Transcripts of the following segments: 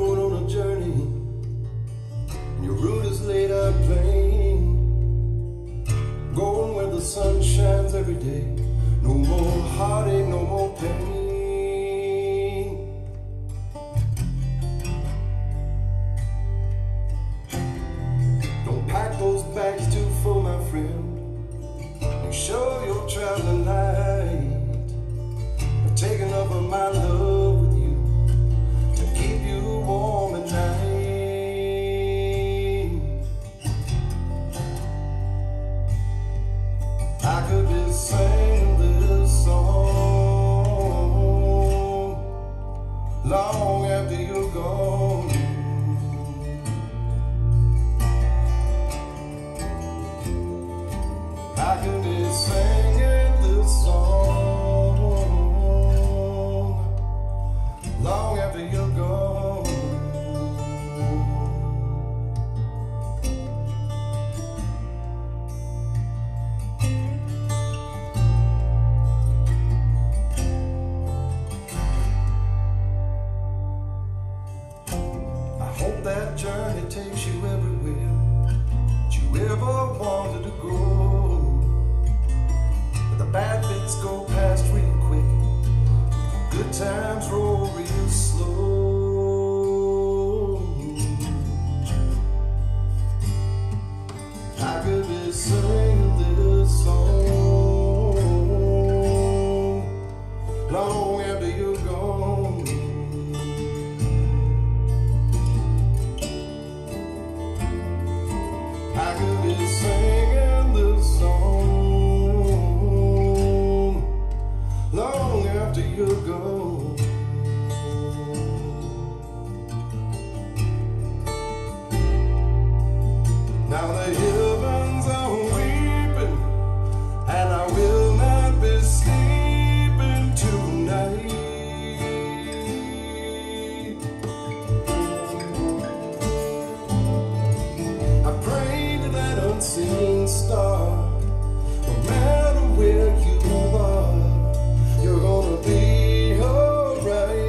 going on a journey, and your route is laid out plain. Going where the sun shines every day. No more heartache, no more pain. Don't pack those bags too full, my friend, and show your traveling light. But take enough of my love with you to keep you warm at night. I could be singing this song long after you're gone. I could be singing this song long after you're gone. Hope that journey takes you everywhere that you ever wanted to go. But the bad bits go past real quick, good times roll real slow. I could be singing this song long after you're gone. I could be singing this song long after you're gone. Now the heavens are weeping, and I will not be sleeping tonight. I pray that unseen star, no matter where you are, you're gonna be alright.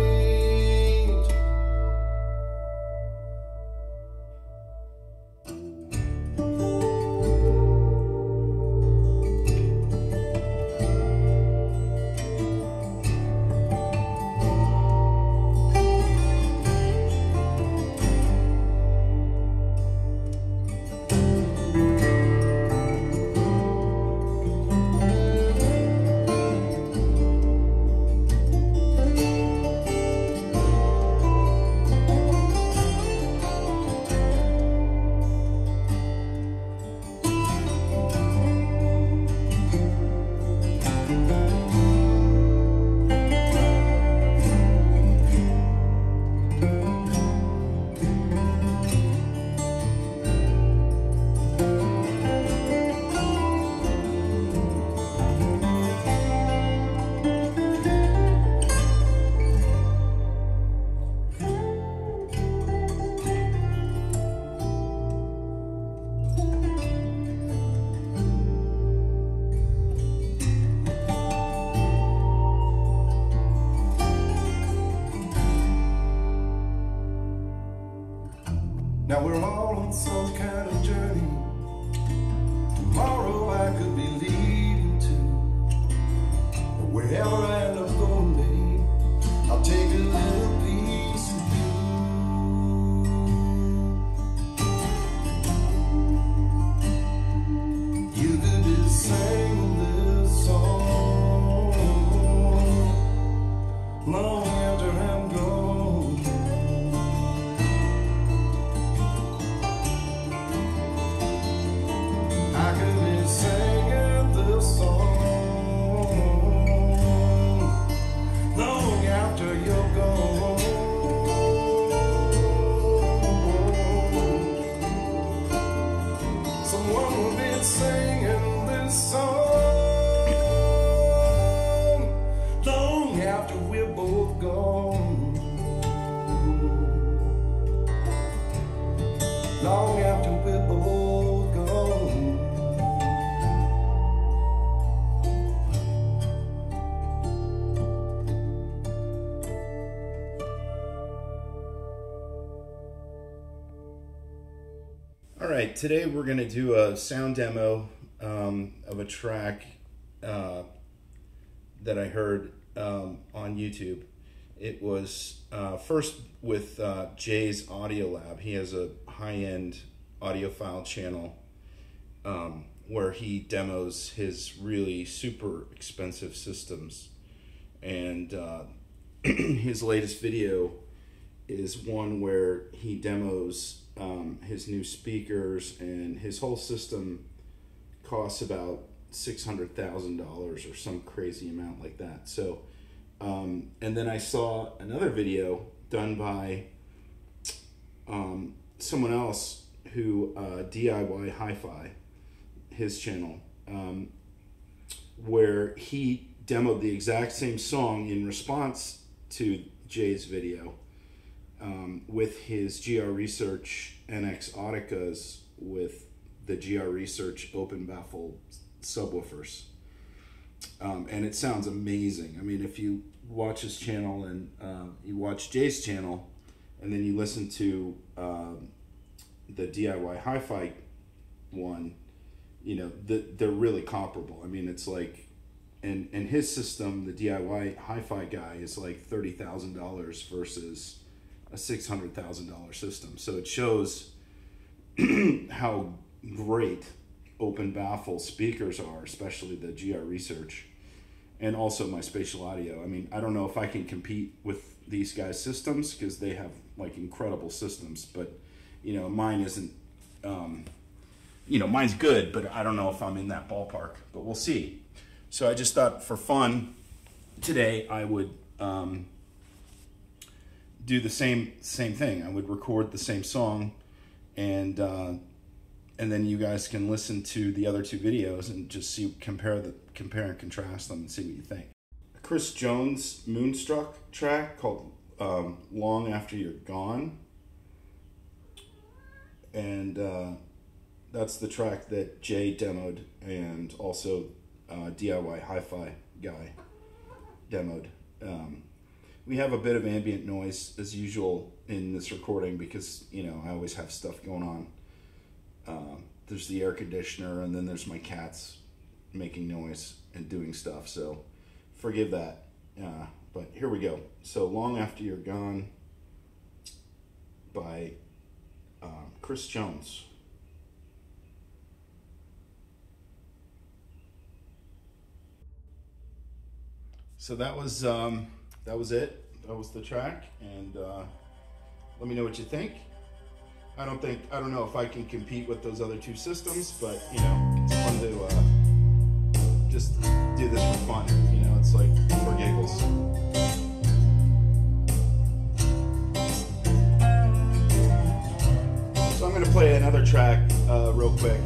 Now we're all on some kind of journey. Tomorrow I could be leading to, but wherever I end up going, babe, I'll take a little piece of you. You could be singing this song long after I'm gone. I could be singing this song long after you're gone. Someone will be singing this song long after we're both gone. Long after we're both gone. All right, today we're going to do a sound demo of a track that I heard on YouTube. It was first with Jay's Audio Lab. He has a high-end audiophile channel where he demos his really super expensive systems. And his latest video is one where he demos his new speakers, and his whole system costs about $600,000 or some crazy amount like that. So, and then I saw another video done by someone else who DIYHIFI, his channel, where he demoed the exact same song in response to Jay's video. With his GR-Research NX Otticas with the GR-Research open baffle subwoofers. And it sounds amazing. I mean, if you watch his channel and you watch Jay's channel and then you listen to the DIYHIFI one, you know, they're really comparable. I mean, it's like, and his system, the DIYHIFI guy, is like $30,000 versus a $600,000 system. So it shows how great open baffle speakers are, especially the GR-Research, and also my Spatial Audio. I mean, I don't know if I can compete with these guys' systems because they have like incredible systems, but you know, mine isn't, you know, mine's good, but I don't know if I'm in that ballpark, but we'll see. So I just thought for fun today I would do the same thing. I would record the same song, and then you guys can listen to the other two videos and just see compare and contrast them and see what you think. A Chris Jones Moonstruck track called "Long After You're Gone," and that's the track that Jay demoed, and also DIYHIFI guy demoed. We have a bit of ambient noise as usual in this recording because, you know, I always have stuff going on. There's the air conditioner, and then there's my cats making noise and doing stuff, so forgive that. But here we go. So "Long After You're Gone" by Chris Jones. So that was it. That was the track, and let me know what you think. I don't know if I can compete with those other two systems, but you know, it's fun to just do this for fun. You know, it's like for giggles. So I'm gonna play another track real quick.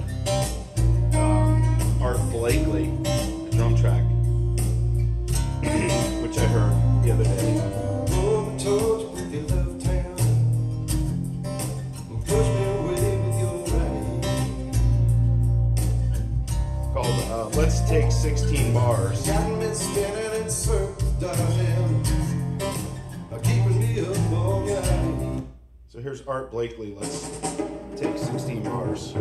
Art Blakely, a drum track, which I heard the other day. Called Let's Take 16 Bars. Got me spinning in circles, darling, keeping me up all night. So here's Art Blakely, Let's Take 16 Bars.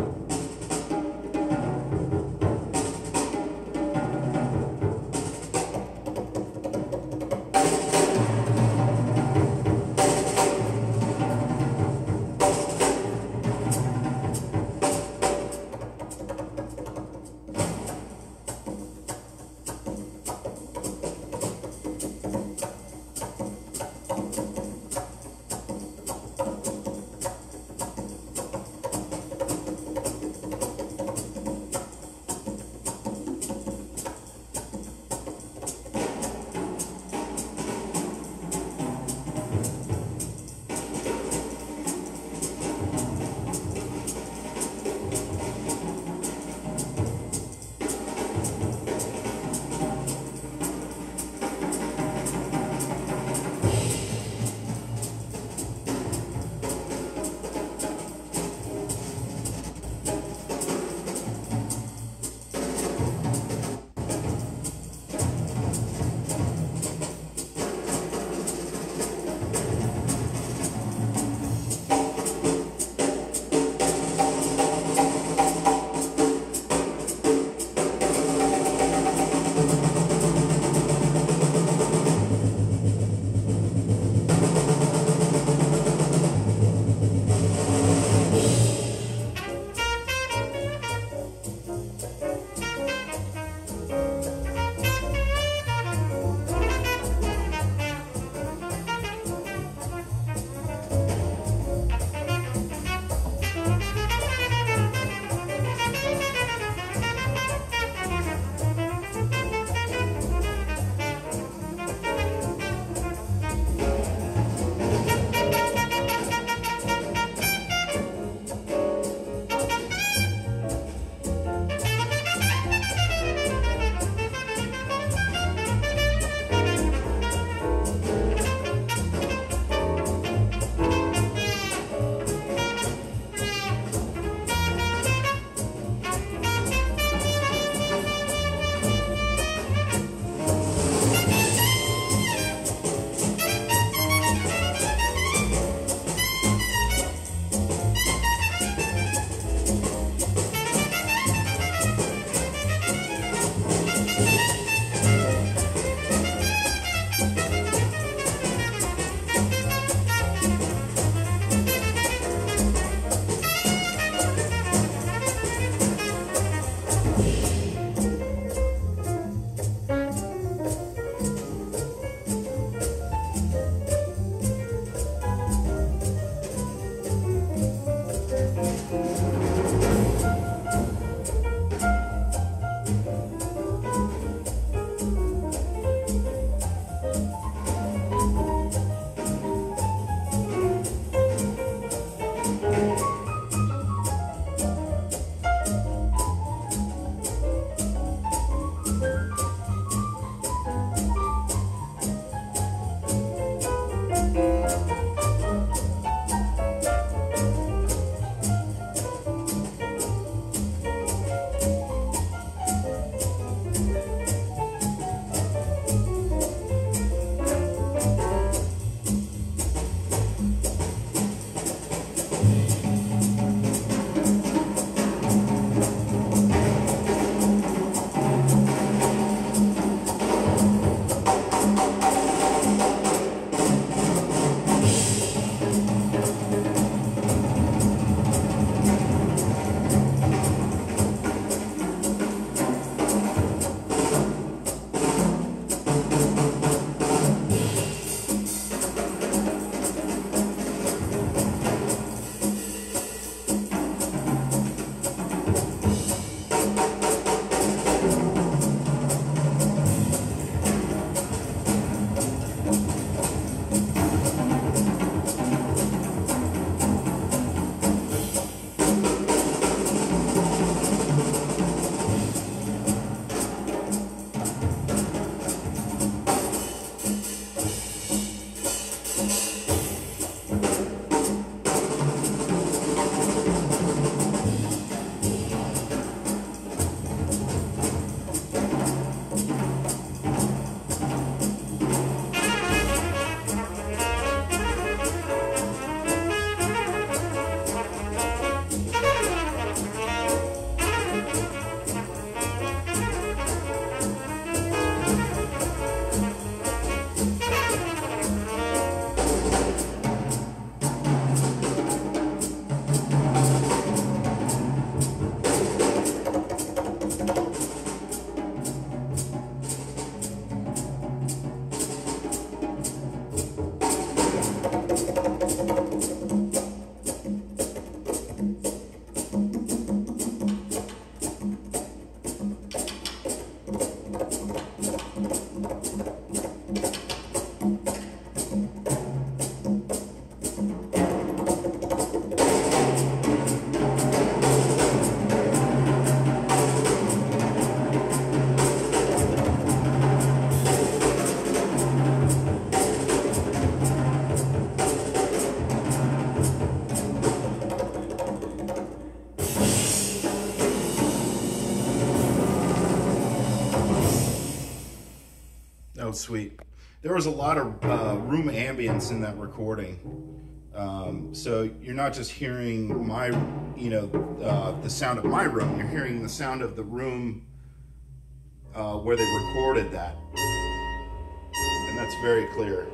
sounds sweet. There was a lot of room ambience in that recording. So you're not just hearing my, the sound of my room, you're hearing the sound of the room where they recorded that. And that's very clear.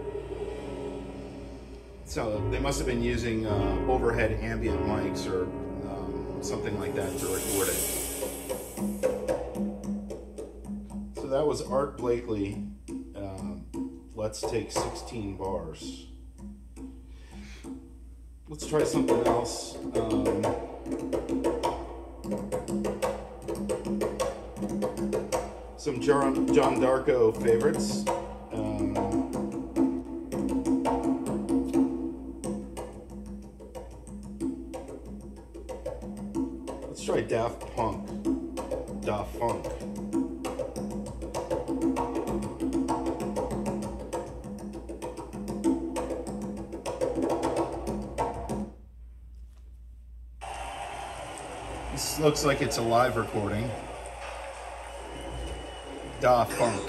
So they must have been using overhead ambient mics or something like that to record it. So that was Art Blakely. Let's take 16 bars. Let's try something else. Some John Darko favorites. Let's try Daft Punk. Daft Funk. This looks like it's a live recording. Daft Punk.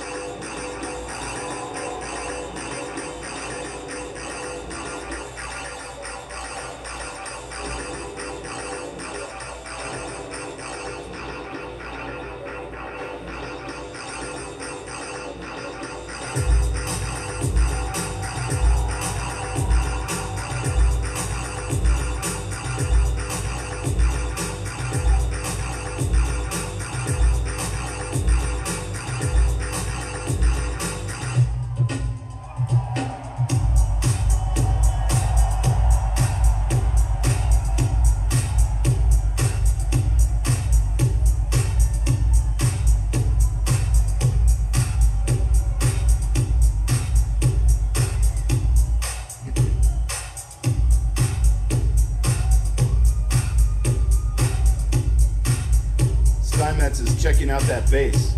Is checking out that bass.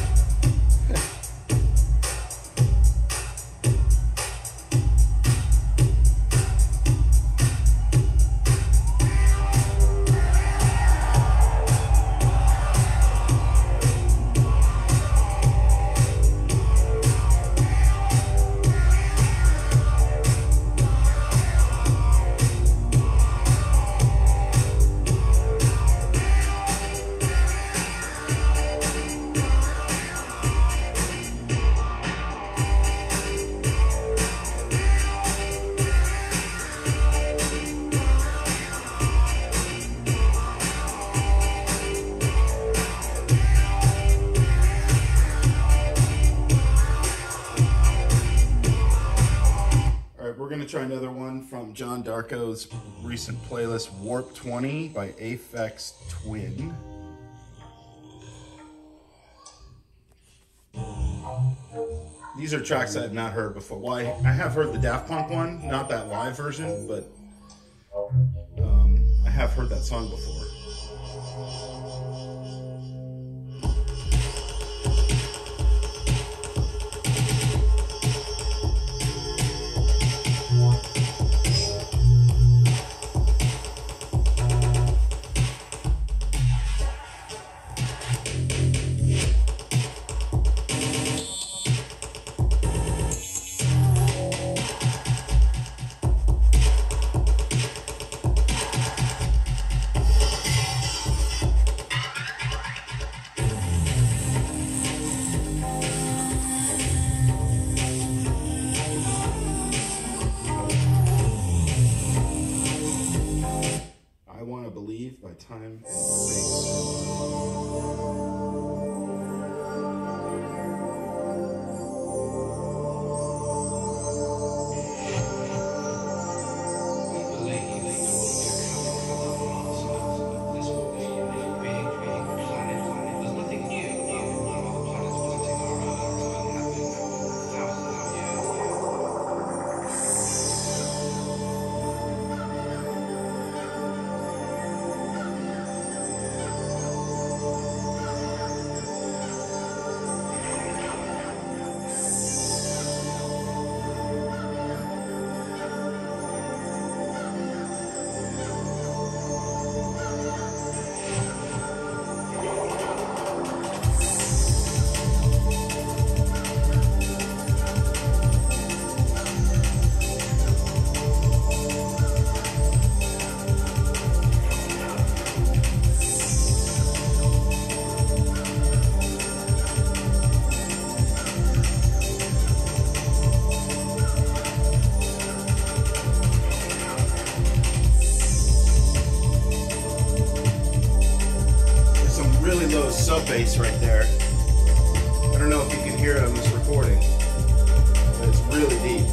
Try another one from John Darko's recent playlist, Warp 20 by Aphex Twin. These are tracks I have not heard before. Well, I have heard the Daft Punk one, not that live version, but I have heard that song before. By Time and Space. really low sub bass right there. I don't know if you can hear it on this recording, but it's really deep.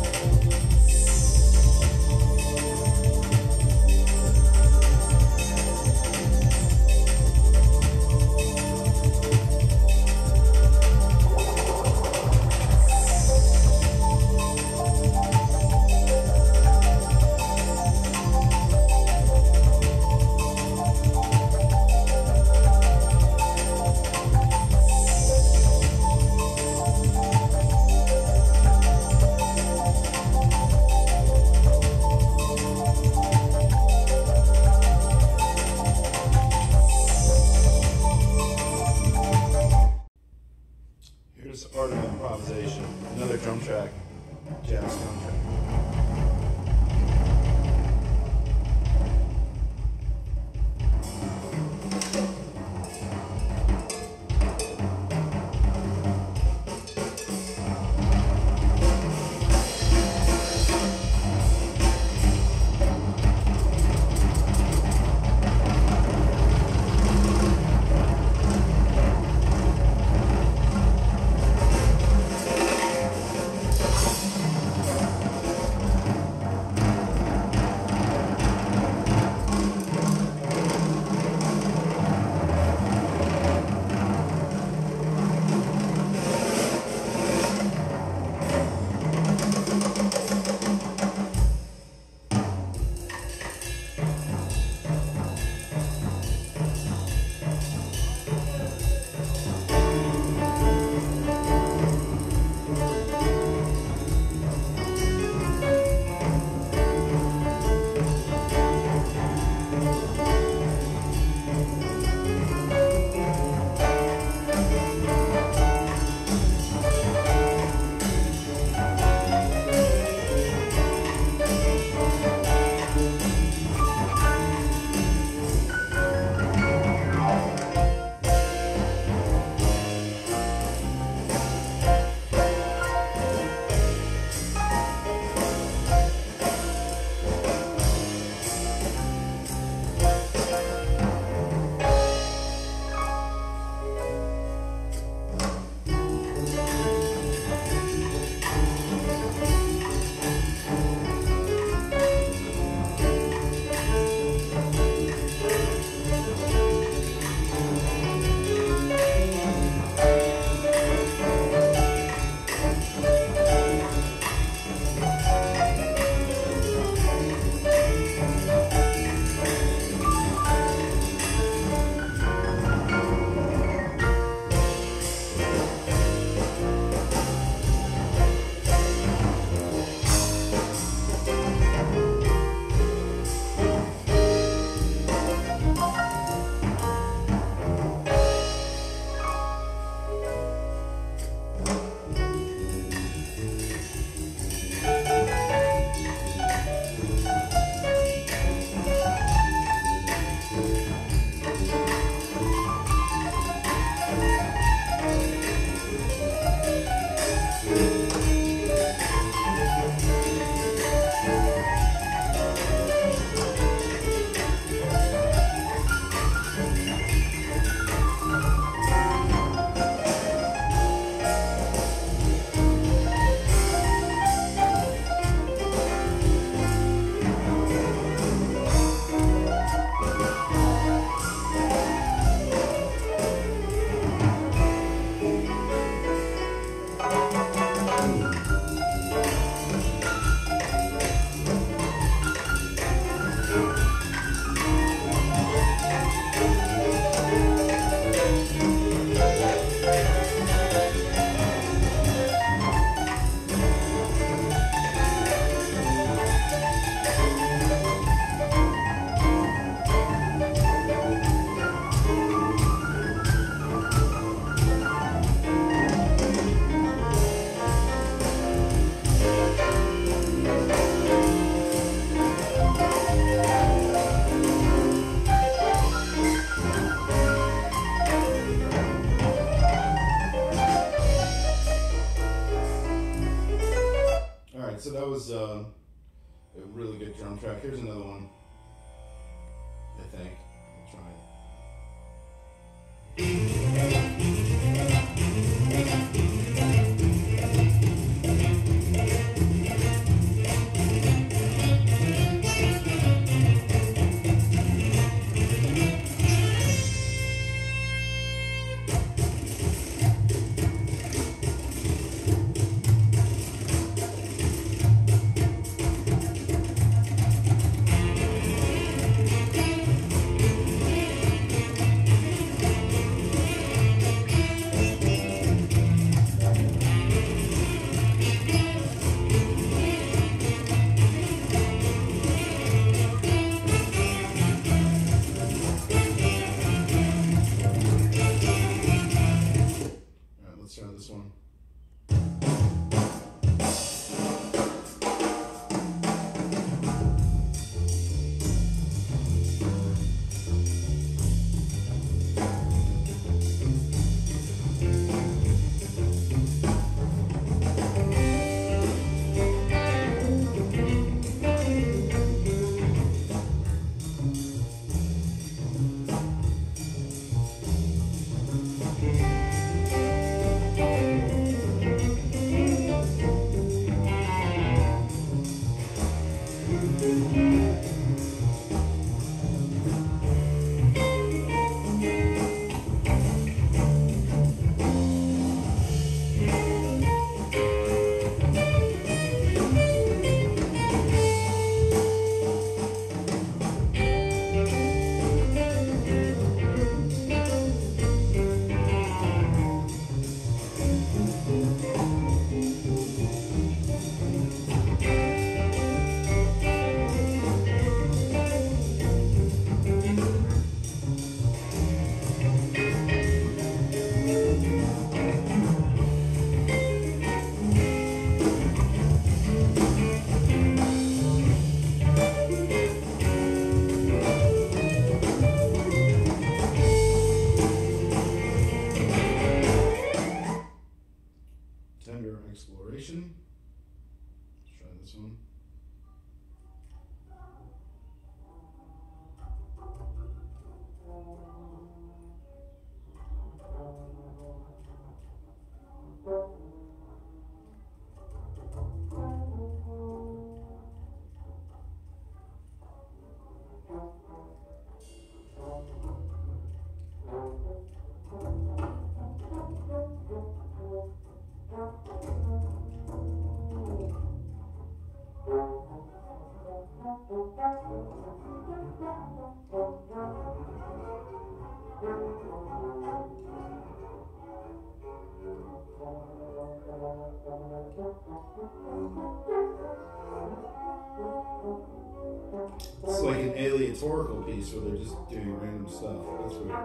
Here's Art of Improvisation, another drum track, jazz drum track. So that was a really good drum track. Here's another one, I think. I'll try it. It's like an aleatorical piece where they're just doing random stuff. That's weird.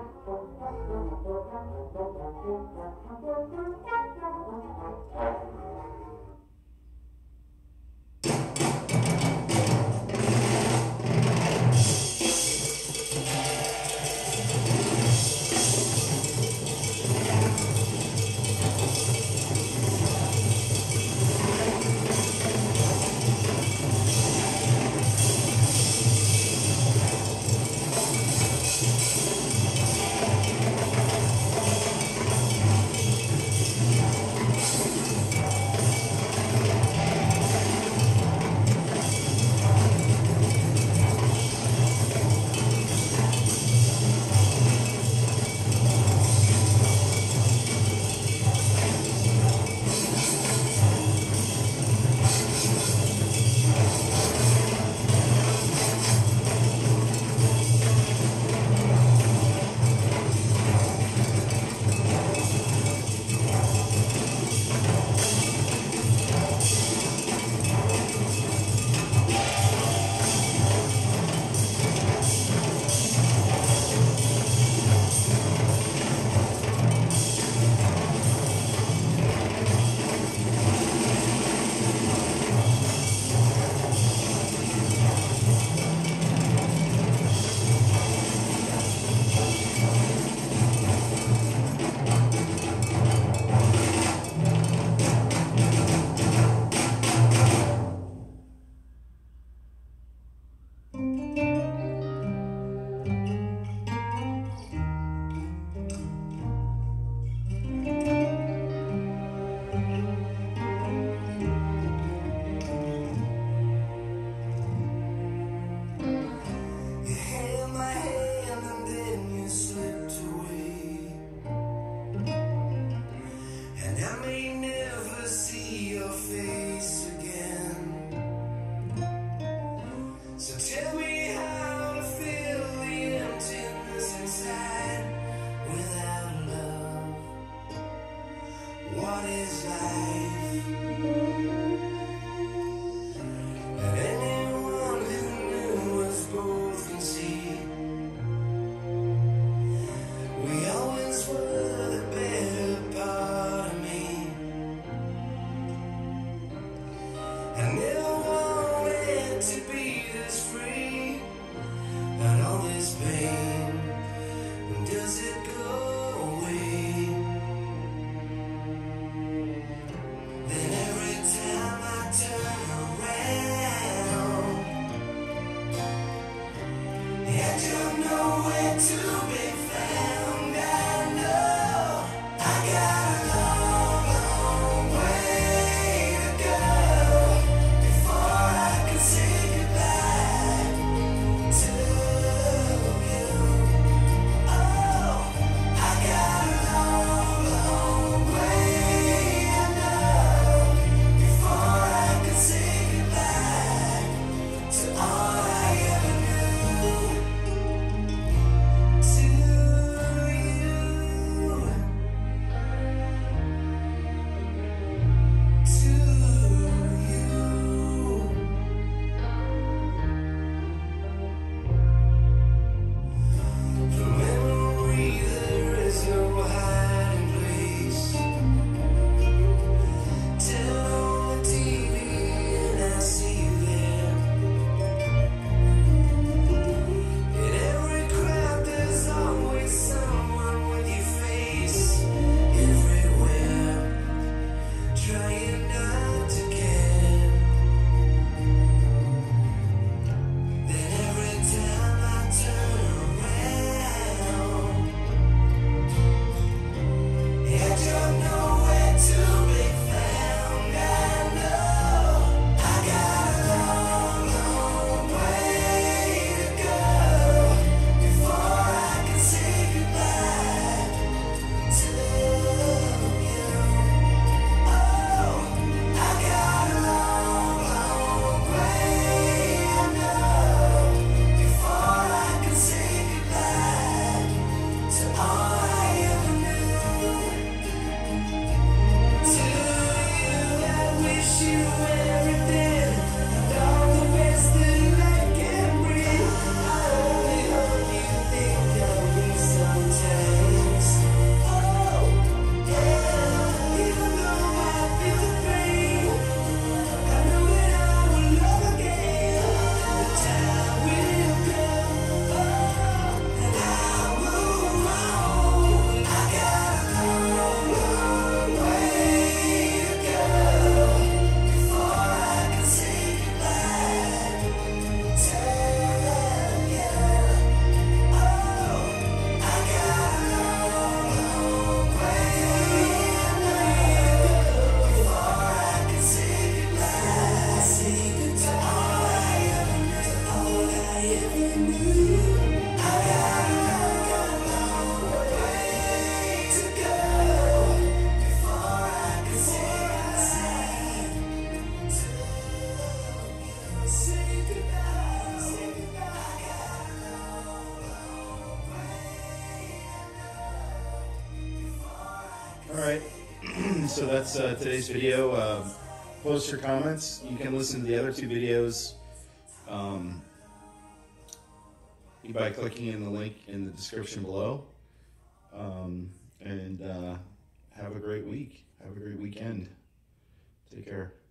To Alright, so that's today's video. Post your comments. You can listen to the other two videos by clicking in the link in the description below. And have a great week. Have a great weekend. Take care.